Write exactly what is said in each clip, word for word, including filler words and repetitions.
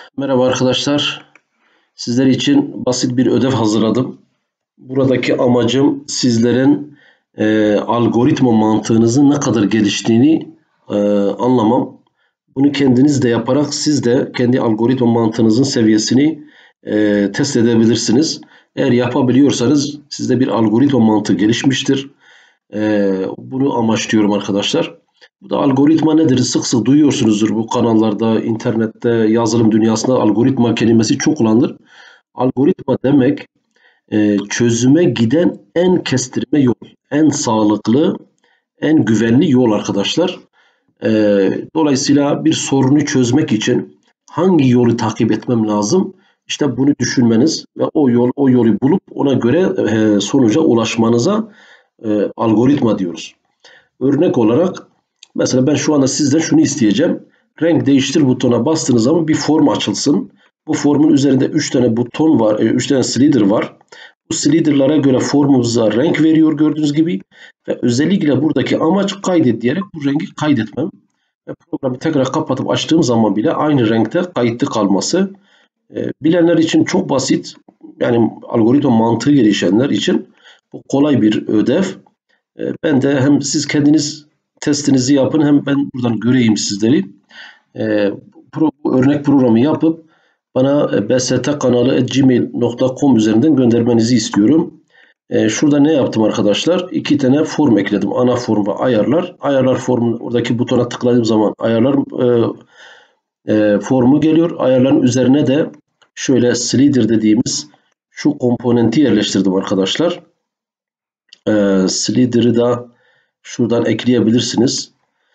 Merhaba arkadaşlar. Sizler için basit bir ödev hazırladım. Buradaki amacım sizlerin e, algoritma mantığınızın ne kadar geliştiğini e, anlamam. Bunu kendiniz de yaparak siz de kendi algoritma mantığınızın seviyesini e, test edebilirsiniz. Eğer yapabiliyorsanız sizde bir algoritma mantığı gelişmiştir. E, bunu amaçlıyorum arkadaşlar. Bu da algoritma nedir? Sık sık duyuyorsunuzdur bu kanallarda, internette, yazılım dünyasında algoritma kelimesi çok kullanılır. Algoritma demek e, çözüme giden en kestirme yol, en sağlıklı, en güvenli yol arkadaşlar. E, dolayısıyla bir sorunu çözmek için hangi yolu takip etmem lazım? İşte bunu düşünmeniz ve o yol o yolu bulup ona göre e, sonuca ulaşmanıza e, algoritma diyoruz. Örnek olarak mesela ben şu anda sizden şunu isteyeceğim. Renk değiştir butonuna bastığınız zaman bir form açılsın. Bu formun üzerinde üç tane buton var, üç tane slider var. Bu slider'lara göre formumuza renk veriyor gördüğünüz gibi. Ve özellikle buradaki amaç kaydet diyerek bu rengi kaydetmem. Ve programı tekrar kapatıp açtığım zaman bile aynı renkte kayıtlı kalması. E, bilenler için çok basit. Yani algoritma mantığı gelişenler için bu kolay bir ödev. E, ben de hem siz kendiniz testinizi yapın hem ben buradan göreyim sizleri. E, pro, örnek programı yapıp bana e, bstkanalı at gmail nokta com üzerinden göndermenizi istiyorum. E, şurada ne yaptım arkadaşlar? İki tane form ekledim. Ana form ve ayarlar. Ayarlar formun oradaki butona tıkladığım zaman ayarlar e, e, formu geliyor. Ayarların üzerine de şöyle slider dediğimiz şu komponenti yerleştirdim arkadaşlar. E, slider'ı da şuradan ekleyebilirsiniz.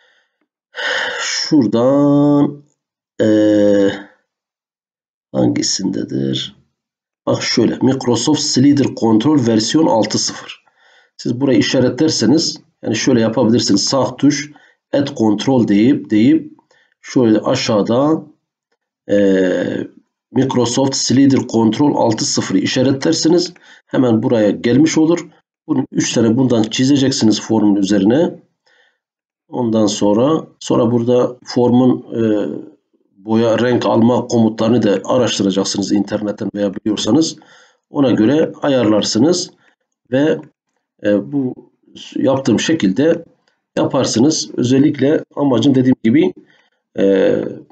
Şuradan ee, hangisindedir? Bak şöyle Microsoft Slider Control versiyon altı nokta sıfır. Siz burayı işaretlerseniz yani şöyle yapabilirsiniz. Sağ tuş Add Control deyip deyip şöyle aşağıda ee, Microsoft Slider Control altı nokta sıfırı işaretlerseniz hemen buraya gelmiş olur. Bunun üç tane bundan çizeceksiniz formun üzerine. Ondan sonra sonra burada formun e, boya renk alma komutlarını da araştıracaksınız internetten veya biliyorsanız. Ona göre ayarlarsınız ve e, bu yaptığım şekilde yaparsınız. Özellikle amacım dediğim gibi e,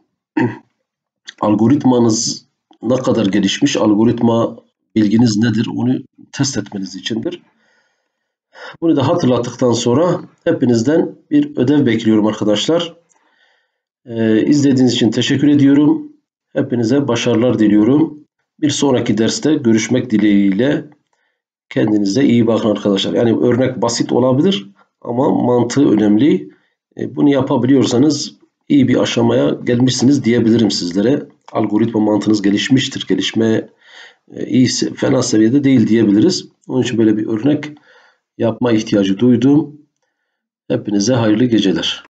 algoritmanız ne kadar gelişmiş, algoritma bilginiz nedir onu test etmeniz içindir. Bunu da hatırlattıktan sonra hepinizden bir ödev bekliyorum arkadaşlar. Ee, izlediğiniz için teşekkür ediyorum. Hepinize başarılar diliyorum. Bir sonraki derste görüşmek dileğiyle. Kendinize iyi bakın arkadaşlar. Yani örnek basit olabilir ama mantığı önemli. E, bunu yapabiliyorsanız iyi bir aşamaya gelmişsiniz diyebilirim sizlere. Algoritma mantığınız gelişmiştir. Gelişme e, iyi, fena seviyede değil diyebiliriz. Onun için böyle bir örnek yapma ihtiyacı duydum. Hepinize hayırlı geceler.